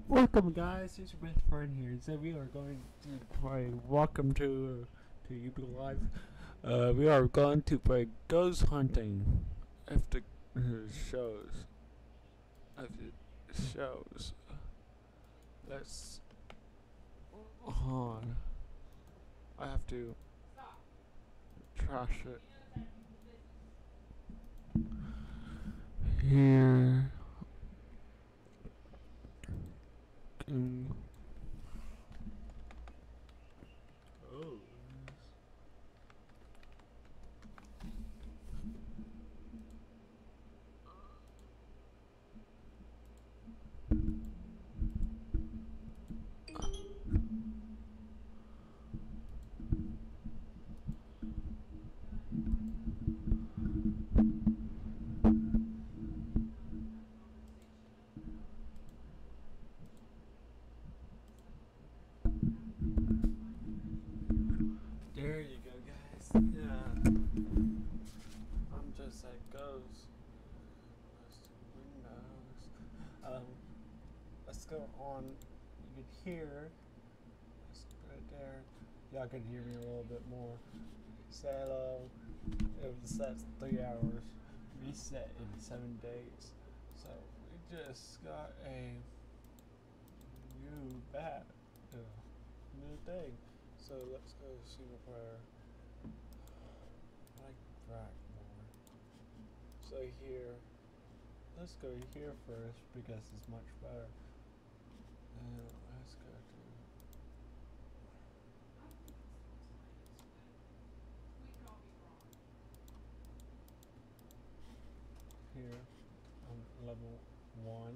Welcome, guys. It's your best friend here. So we are going to play. Welcome to YouTube Live. We are going to play Ghost Hunting after shows. After shows. Let's hold on. I have to trash it here. Um, oh. There you go, guys. Yeah. I'm just like goes. Windows. Let's go on. You can hear. Let's put it there. Y'all can hear me a little bit more. Say hello. It was set 3 hours. Reset in 7 days. So we just got a new new thing. So let's go single player. I like Brack more. So here, let's go here first because it's much better. And let's go to here on level 1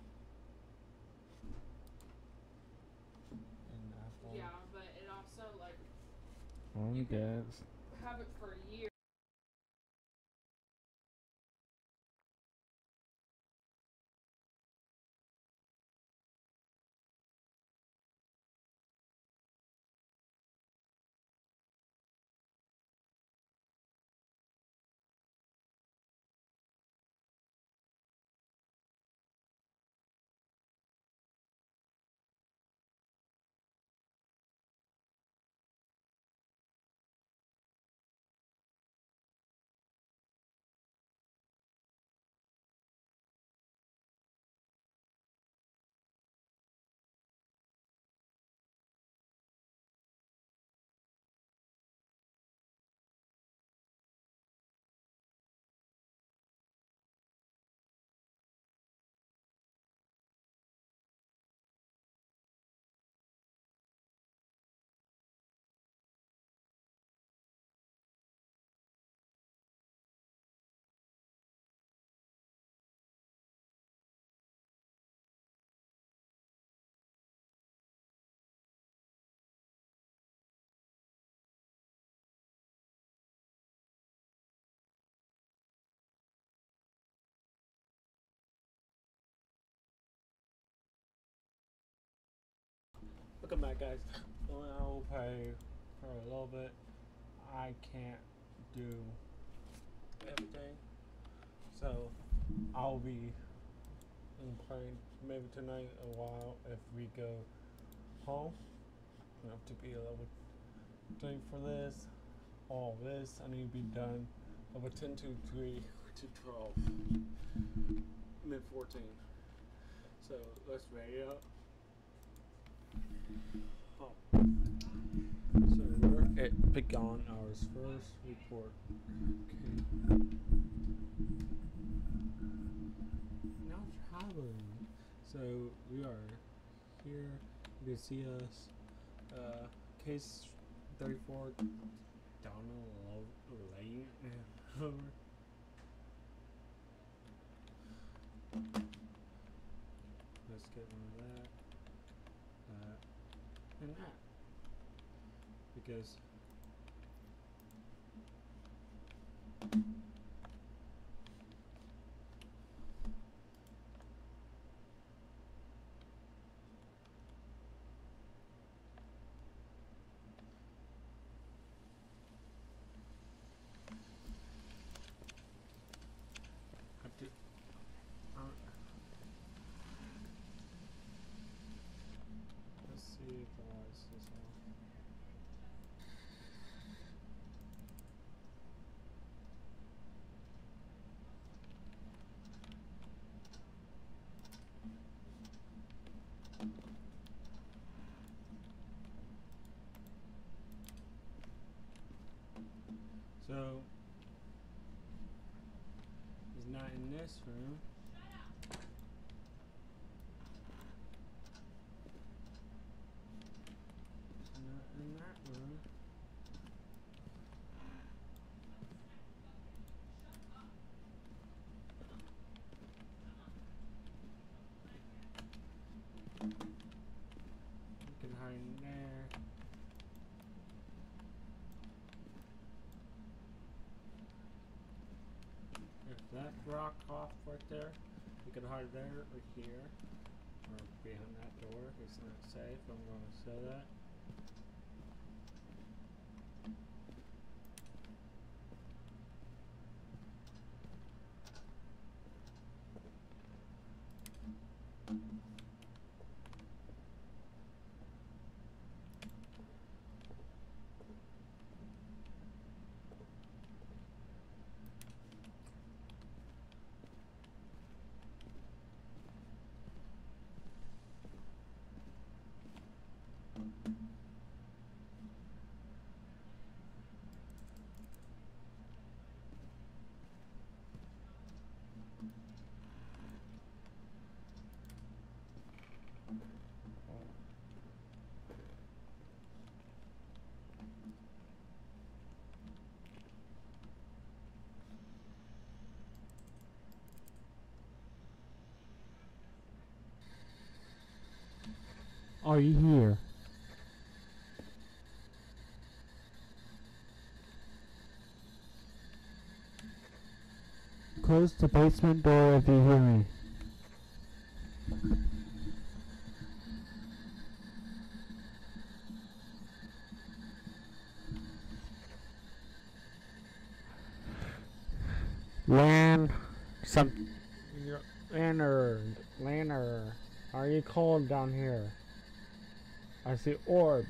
in Apple. Yeah, but it also like You guys. have it for years. Welcome back, guys. Well, I'll play for a little bit. I can't do everything, so I'll be playing maybe tonight a while if we go home. I have to be a level 3 for this. All this I need to be done level 10 to 3 to 12, mid 14. So let's ready up. Oh. So we're at Pecan Hours first report. Okay. Now traveling. So we are here. You can see us. Case 34 Donald Lane. Over. Let's get one of that. And that. Because I do, Not in this room. Not in that room. You can hide in there. If that rock off right there, you can hide there or here or behind that door. It's not safe. I'm going to say that. Are you here? Close the basement door if you hear me. Lantern, are you cold down here? I see orbs.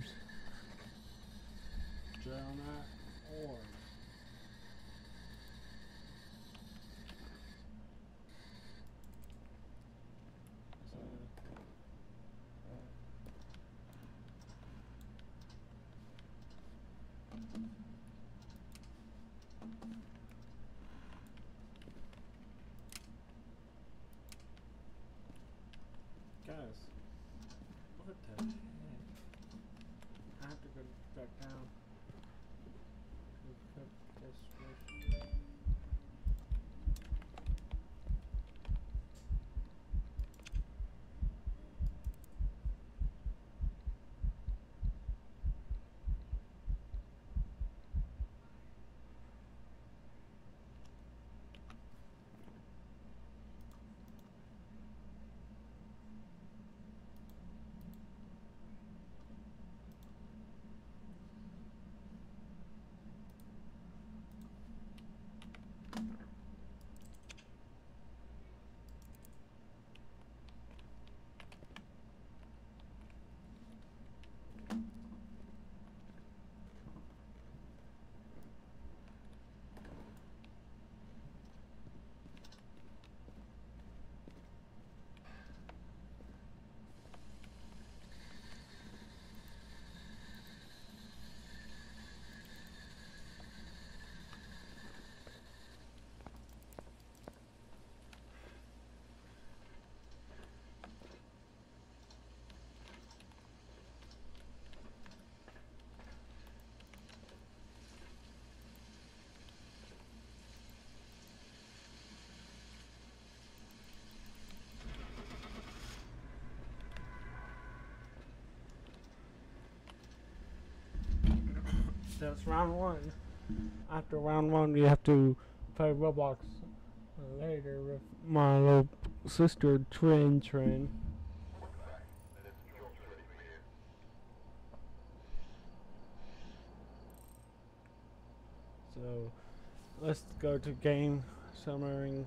Jonah, orbs. Guys, what the heck? I have to go back down. Cook this fish. That's round one. After round one, we have to play Roblox later with my little sister, Trin. So, let's go to game summering.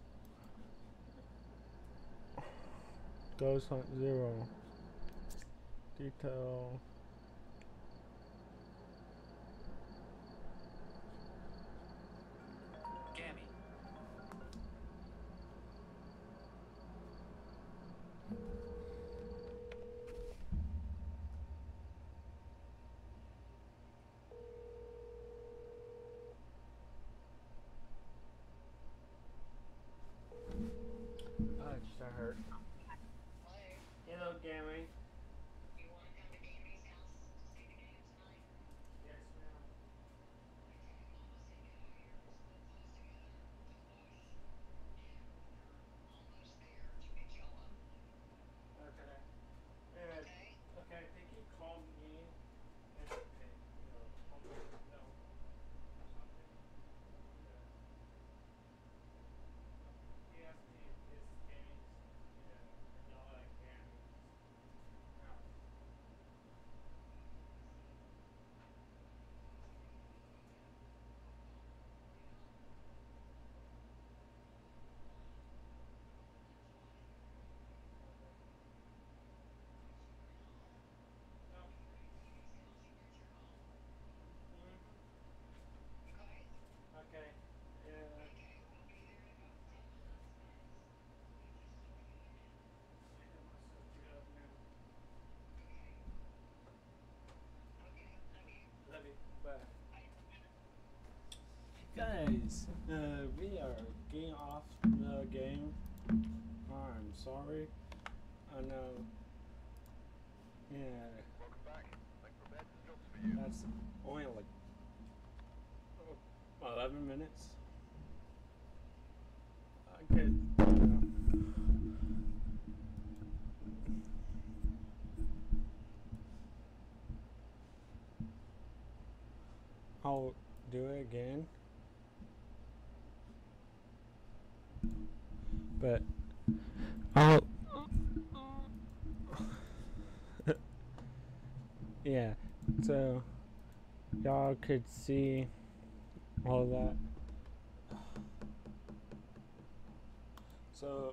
Ghost Hunt 0. Detail. Guys, we are getting off the game. I'm sorry. I know. Yeah. Welcome back. Like prepared for jobs for you. That's only like 11 minutes. I could, I'll do it again. But I'll yeah, so y'all could see all that. So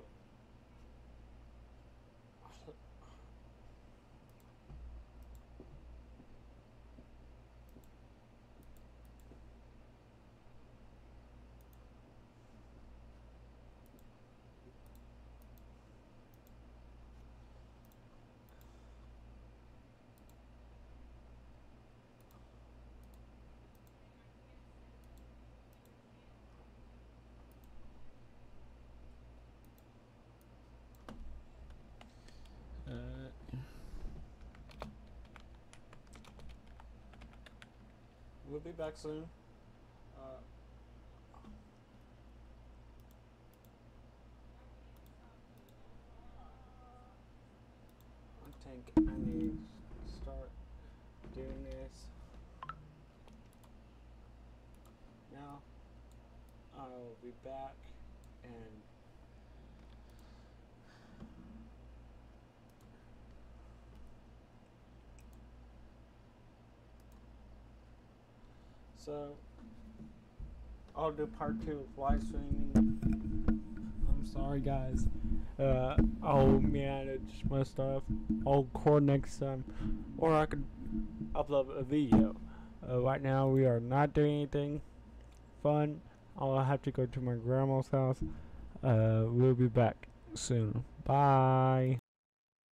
we'll be back soon. I think I need to start doing this now. I'll be back and so I'll do part 2 of live streaming. I'm sorry guys. I'll manage my stuff. I'll record next time, or I could upload a video. Right now we are not doing anything fun. I'll have to go to my grandma's house. We'll be back soon. Bye.